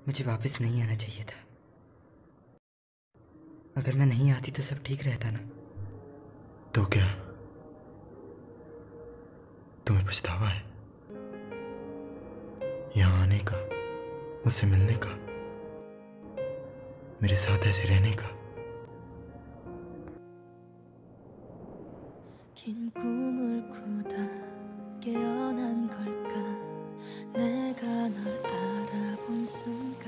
मुझे वापस नहीं आना चाहिए था। अगर मैं नहीं आती तो सब ठीक रहता ना। तो क्या तुम्हें पछतावा है यहाँ आने का, मुझसे मिलने का, मेरे साथ ऐसे रहने का? 긴 꿈을 꾸다 깨어난 걸까? 내가 널 알아본 순간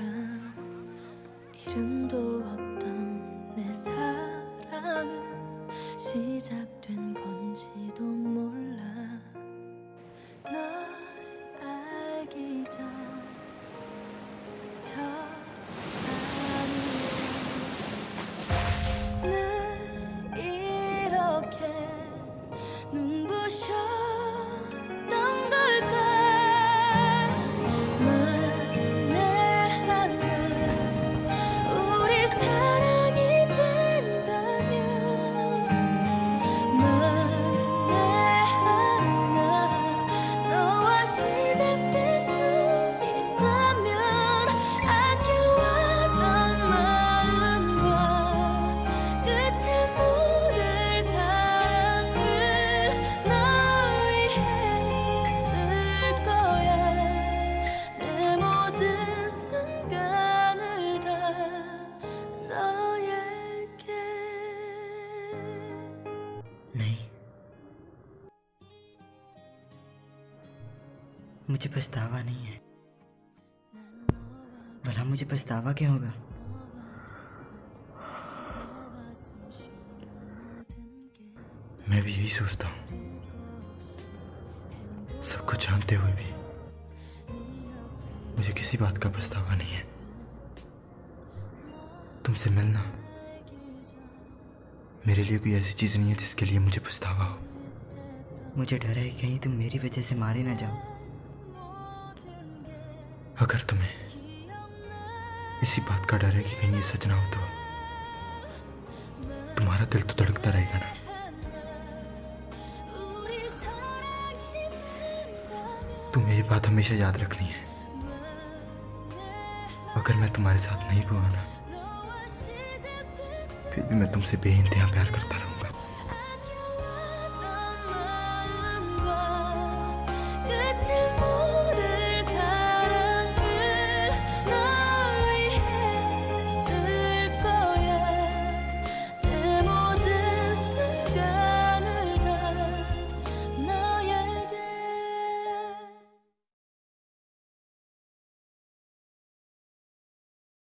이름도 없던 내 사랑은 시작된 건지도 몰라. 널 알기 전 늘 이렇게 눈부셨던 걸까? 만에 하나 우리 사랑이 된다면, 만에 하나 너와 시작될 수 있다면, 아껴왔던 마음과 끝을 모를 사랑을 널 위해 쓸 거야. 내 모든 순간을 다 너에게. नहीं, मुझे पछतावा नहीं है। भला मुझे पछतावा क्यों होगा? मैं भी यही सोचता हूँ, सब कुछ जानते हुए भी मुझे किसी बात का पछतावा नहीं है। तुमसे मिलना मेरे लिए कोई ऐसी चीज नहीं है जिसके लिए मुझे पछतावा हो। मुझे डर है कि कहीं तुम मेरी वजह से मारे ना जाओ। अगर तुम्हें इसी बात का डर है कि कहीं ये सच ना हो तो तुम्हारा दिल तो धड़कता रहेगा ना। तुम्हें ये बात हमेशा याद रखनी है, अगर मैं तुम्हारे साथ नहीं हुआ ना, फिर भी मैं तुमसे बेइंतहा प्यार करता रहूंगा।